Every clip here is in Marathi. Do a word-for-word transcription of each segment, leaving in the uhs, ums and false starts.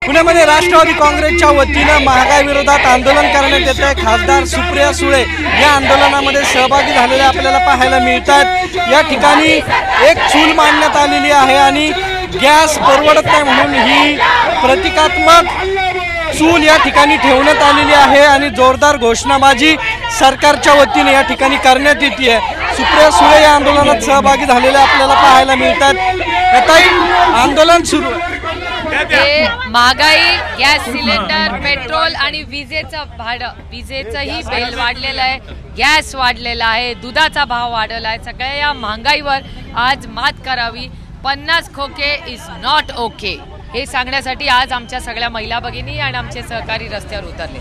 पुण्यामध्ये राष्ट्रवादी काँग्रेसच्या वतीनं महागाई विरोधात आंदोलन करण्यात येत आहे। खासदार सुप्रिया सुळे या आंदोलनामध्ये सहभागी झालेले आपल्याला पाहायला मिळतात। या ठिकाणी एक चूल मांडण्यात आलेली आहे आणि गॅस परवडत नाही म्हणून ही प्रतिकात्मक चूल या ठिकाणी ठेवण्यात आलेली आहे आणि जोरदार घोषणाबाजी सरकारच्या वतीने या ठिकाणी करण्यात येते आहे। सुप्रिया सुळे या आंदोलनात सहभागी झालेले आपल्याला पाहायला मिळतात। आता आंदोलन सुरू हे महागाई, गॅस सिलेंडर, पेट्रोल आणि विजेचं भाडं, विजेचंही बिल वाढलेलं आहे, गॅस वाढलेला आहे, दुधाचा भाव वाढलेला आहे। सगळ्या या महागाईवर आज मात करावी। पन्नास खोके इज नॉट ओके हे सांगण्यासाठी आज आमच्या सगळ्या महिला भगिनी आणि आमचे सहकारी रस्त्यावर उतरले।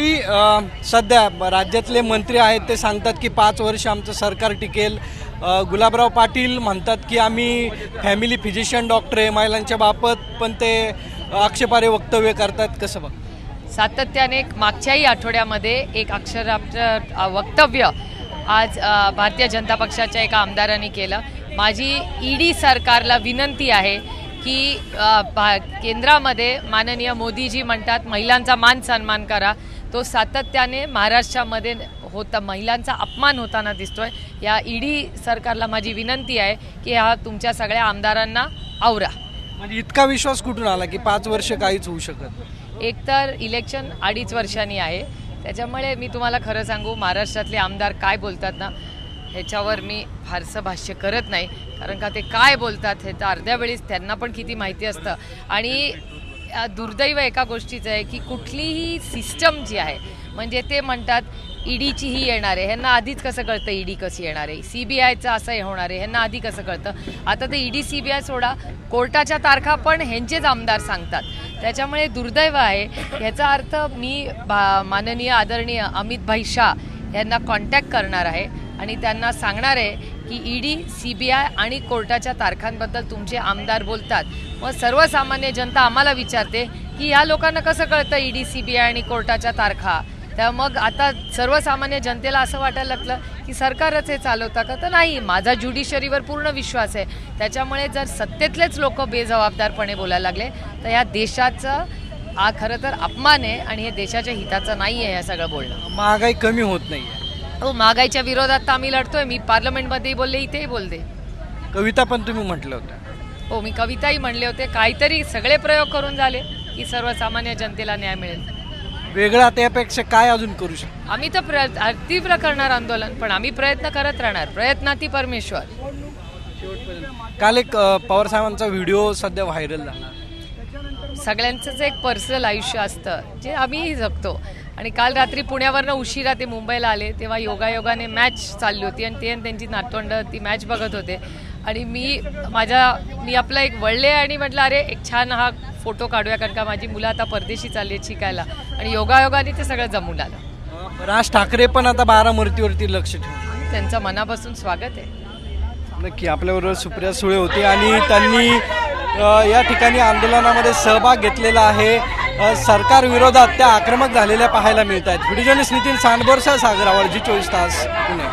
काही सध्या राज्यातले मंत्री आहेत ते सांगतात की पाच वर्ष आमचं सरकार टिकेल। गुलाबराव पाटील म्हणतात की आम्ही फॅमिली फिजिशियन डॉक्टर आहे महिलांच्या बाबत, पण ते आक्षेपार्ह वक्तव्य करतात। कसं बघ? सातत्याने मागच्याही आठवड्यामध्ये एक अक्षरार्थ वक्तव्य आज भारतीय जनता पक्षाच्या एका आमदारांनी केलं। माझी ईडी सरकारला विनंती आहे की केंद्रामध्ये माननीय मोदीजी म्हणतात महिलांचा मान सन्मान करा, तो सातत्याने महाराष्ट्रामध्ये होता महिलांचा अपमान होताना दिसतोय। या ईडी सरकारला माझी विनंती आहे की हा तुमच्या सगळ्या आमदारांना आवरा। म्हणजे इतका विश्वास कुठून आला की पाच वर्ष काहीच होऊ शकत? एकतर इलेक्शन अडीच वर्षांनी आहे, त्याच्यामुळे मी तुम्हाला खरं सांगू महाराष्ट्रातले आमदार काय बोलतात ना ह्याच्यावर मी फारसं भाष्य करत नाही, कारण का ते काय बोलतात हे तर अर्ध्या वेळेस त्यांना पण किती माहिती असतं। आणि दुर्दैव एका गोष्टीचं आहे की कुठलीही सिस्टम जी आहे म्हणजे ते म्हणतात ईडीची ही येणार आहे, ह्यांना आधीच कसं कळतं ईडी कशी येणार आहे, सी बी आयचं असं होणार आहे ह्यांना आधी कसं कळतं? आता ते ईडी सी बी आय सोडा, कोर्टाच्या तारखा पण ह्यांचेच आमदार सांगतात। त्याच्यामुळे दुर्दैव आहे। ह्याचा अर्थ मी माननीय आदरणीय अमित भाई शाह यांना कॉन्टॅक्ट करणार आहे आणि त्यांना सांगणार आहे की ईडी, सीबीआय आणि कोर्टाच्या तारखांबद्दल तुमचे आमदार बोलतात, मग सर्वसामान्य जनता आम्हाला विचारते की ह्या लोकांना कसं कळतं ईडी, सीबीआय आणि कोर्टाच्या तारखा? तर मग आता सर्वसामान्य जनतेला असं वाटायला लागलं की सरकारच हे चालवतं का? तर नाही, माझा ज्युडिशरीवर पूर्ण विश्वास आहे। त्याच्यामुळे जर सत्तेतलेच लोक बेजबाबदारपणे बोलायला लागले तर या देशाचं हा खरं तर अपमान आहे आणि हे देशाच्या हिताचं नाही आहे हे सगळं बोलणं। महागाई कमी होत नाही हो, महागाईच्या विरोधात तर आम्ही लढतोय। मी पार्लमेंटमध्येही बोलले, इथेही बोलते। कविता पण तुम्ही म्हटलं होतं? हो, मी कविताही म्हणले होते। काहीतरी सगळे प्रयोग करून झाले की सर्वसामान्य जनतेला न्याय मिळेल। वेगळा त्यापेक्षा काय अजून करू शकतो? आम्ही तर प्र तीव्र करणार आंदोलन, पण आम्ही प्रयत्न करत राहणार। प्रयत्नाती परमेश्वर। काल एक पवार साहेबांचा व्हिडिओ सध्या व्हायरल झाला। सगळ्यांचंच एक पर्सनल आयुष्य असतं जे आम्हीही जगतो। आणि काल रात्री पुण्यावरनं उशिरा ते मुंबईला आले तेव्हा योगायोगाने मॅच चालली होती आणि ते आणि त्यांची नातवंड ती मॅच बघत होते आणि मी माझ्या मी आपला एक वळले आणि म्हटलं अरे एक छान हा फोटो काढूया, कारण का माझी मुलं आता परदेशी चालली आहेत शिकायला आणि योगायोगाने ते सगळं जमून आलं। राज ठाकरे पण आता बारामतीवरती लक्ष ठेवून, त्यांचं मनापासून स्वागत आहे। नक्की आपल्याबरोबर सुप्रिया सुळे होती आणि त्यांनी या ठिकाणी आंदोलनामध्ये सहभाग घेतलेला आहे। सरकार विरोधात त्या आक्रमक झालेल्या पाहायला मिळत आहेत। व्हिडिओ जर्नलिस्ट नितीन सांडबोरसह सागरावर, जी चोवीस तास पुणे।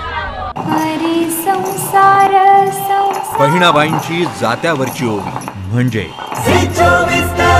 बहिणाबाईंची जात्यावरची ओवी म्हणजे